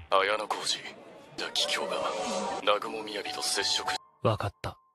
綾小路、滝京が南雲雅と接触。 わかった。